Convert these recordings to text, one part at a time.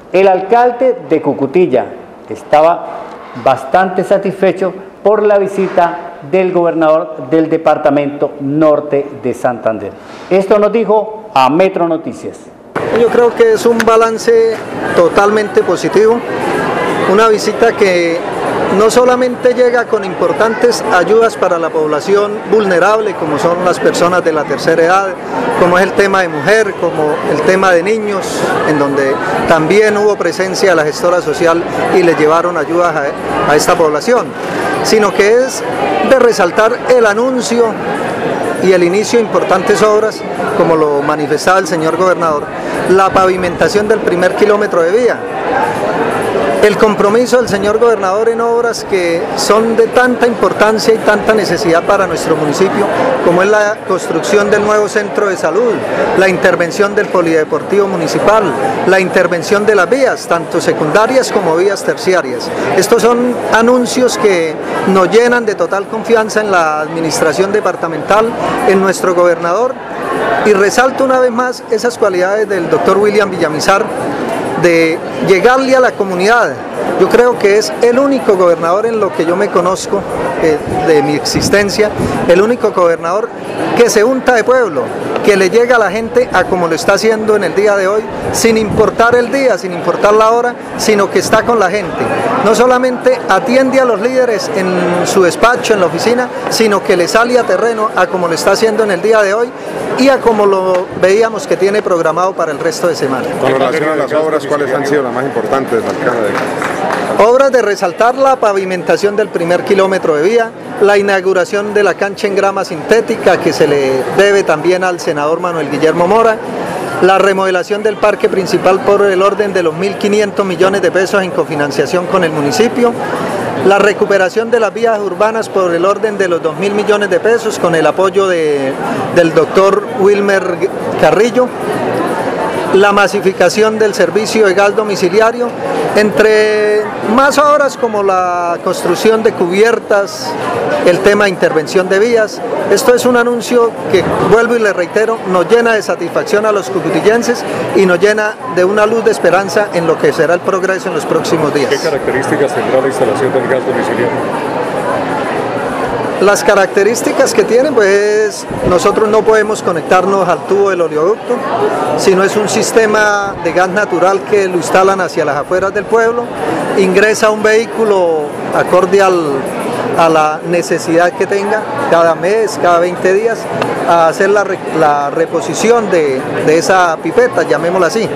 El alcalde de Cucutilla estaba bastante satisfecho por la visita del gobernador del departamento norte de Santander. Esto nos dijo a Metro Noticias. Yo creo que es un balance totalmente positivo, una visita que no solamente llega con importantes ayudas para la población vulnerable, como son las personas de la tercera edad, como es el tema de mujer, como el tema de niños, en donde también hubo presencia de la gestora social y le llevaron ayudas a esta población, sino que es de resaltar el anuncio y el inicio de importantes obras, como lo manifestaba el señor gobernador, la pavimentación del primer kilómetro de vía. El compromiso del señor gobernador en obras que son de tanta importancia y tanta necesidad para nuestro municipio, como es la construcción del nuevo centro de salud, la intervención del polideportivo municipal, la intervención de las vías, tanto secundarias como vías terciarias. Estos son anuncios que nos llenan de total confianza en la administración departamental, en nuestro gobernador, y resalto una vez más esas cualidades del doctor William Villamizar, de llegarle a la comunidad. Yo creo que es el único gobernador en lo que yo me conozco de mi existencia, el único gobernador que se unta de pueblo, que le llega a la gente a como lo está haciendo en el día de hoy, sin importar el día, sin importar la hora, sino que está con la gente. No solamente atiende a los líderes en su despacho, en la oficina, sino que le sale a terreno a como lo está haciendo en el día de hoy y a como lo veíamos que tiene programado para el resto de semana. Con relación a las obras, ¿cuáles han sido las más importantes, alcalde? Obras de resaltar la pavimentación del primer kilómetro de vía, la inauguración de la cancha en grama sintética que se le debe también al senador Manuel Guillermo Mora, la remodelación del parque principal por el orden de los 1.500 millones de pesos en cofinanciación con el municipio, la recuperación de las vías urbanas por el orden de los 2.000 millones de pesos con el apoyo del doctor Wilmer Carrillo, la masificación del servicio de gas domiciliario, entre más obras como la construcción de cubiertas, el tema de intervención de vías. Esto es un anuncio que, vuelvo y le reitero, nos llena de satisfacción a los cucutillenses y nos llena de una luz de esperanza en lo que será el progreso en los próximos días. ¿Qué características tendrá la instalación del gas domiciliario? Las características que tiene, pues nosotros no podemos conectarnos al tubo del oleoducto, sino es un sistema de gas natural que lo instalan hacia las afueras del pueblo, ingresa un vehículo acorde a la necesidad que tenga cada mes, cada 20 días, a hacer la reposición de esa pipeta, llamémosla así.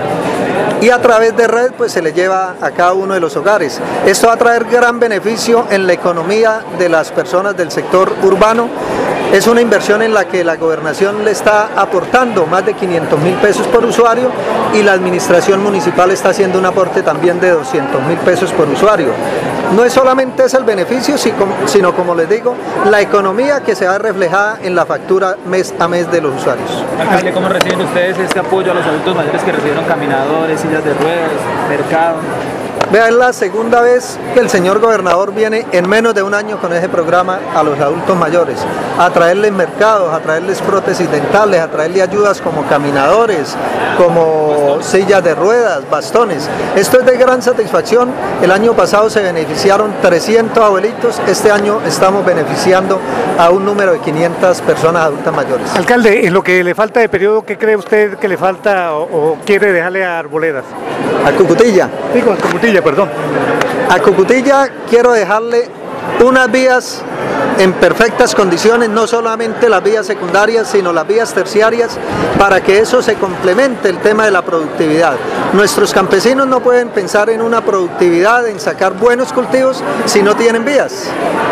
Y a través de red pues se le lleva a cada uno de los hogares. Esto va a traer gran beneficio en la economía de las personas del sector urbano. Es una inversión en la que la gobernación le está aportando más de 500.000 pesos por usuario y la administración municipal está haciendo un aporte también de 200.000 pesos por usuario. No es solamente ese el beneficio, sino como les digo, la economía que se va reflejada en la factura mes a mes de los usuarios. Alcalde, ¿cómo reciben ustedes este apoyo a los adultos mayores que recibieron caminadores, sillas de ruedas, mercado? Vea, es la segunda vez que el señor gobernador viene en menos de un año con ese programa a los adultos mayores, a traerles mercados, a traerles prótesis dentales, a traerles ayudas como caminadores, como sillas de ruedas, bastones. Esto es de gran satisfacción. El año pasado se beneficiaron 300 abuelitos, este año estamos beneficiando a un número de 500 personas adultas mayores. Alcalde, en lo que le falta de periodo, ¿qué cree usted que le falta o quiere dejarle a Arboledas? A Cucutilla. Digo, a Cucutilla, perdón. A Cucutilla quiero dejarle unas vías en perfectas condiciones, no solamente las vías secundarias, sino las vías terciarias, para que eso se complemente el tema de la productividad. Nuestros campesinos no pueden pensar en una productividad, en sacar buenos cultivos, si no tienen vías.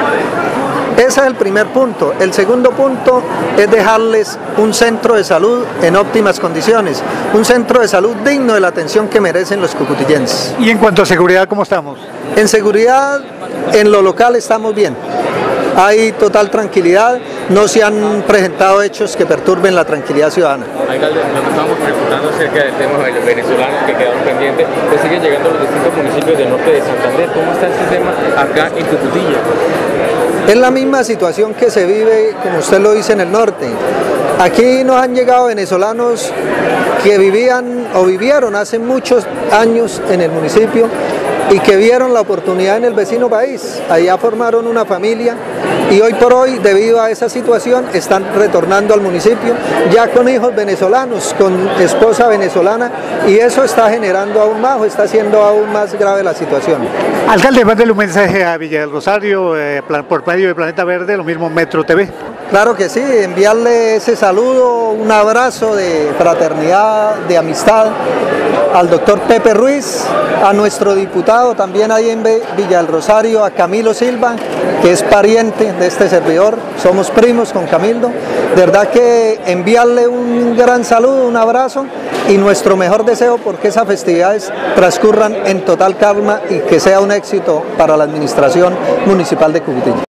Ese es el primer punto. El segundo punto es dejarles un centro de salud en óptimas condiciones, un centro de salud digno de la atención que merecen los cucutillenses. ¿Y en cuanto a seguridad, cómo estamos? En seguridad, en lo local estamos bien. Hay total tranquilidad, no se han presentado hechos que perturben la tranquilidad ciudadana. Alcalde, nos estamos preguntando acerca del tema de los venezolanos que quedaron pendientes, que siguen llegando a los distintos municipios del norte de Santander. ¿Cómo está este tema acá en Cucutilla? Es la misma situación que se vive, como usted lo dice, en el norte. Aquí nos han llegado venezolanos que vivían o vivieron hace muchos años en el municipio y que vieron la oportunidad en el vecino país. Allá formaron una familia y hoy por hoy, debido a esa situación, están retornando al municipio ya con hijos venezolanos, con esposa venezolana, y eso está generando aún más, o está haciendo aún más grave la situación. Alcalde, mándele un mensaje a Villa del Rosario por medio de Planeta Verde, lo mismo Metro TV. Claro que sí, enviarle ese saludo, un abrazo de fraternidad, de amistad al doctor Pepe Ruiz, a nuestro diputado también ahí en Villa del Rosario, a Camilo Silva, que es pariente de este servidor, somos primos con Camilo. De verdad que enviarle un gran saludo, un abrazo y nuestro mejor deseo porque esas festividades transcurran en total calma y que sea un éxito para la administración municipal de Cucutillo.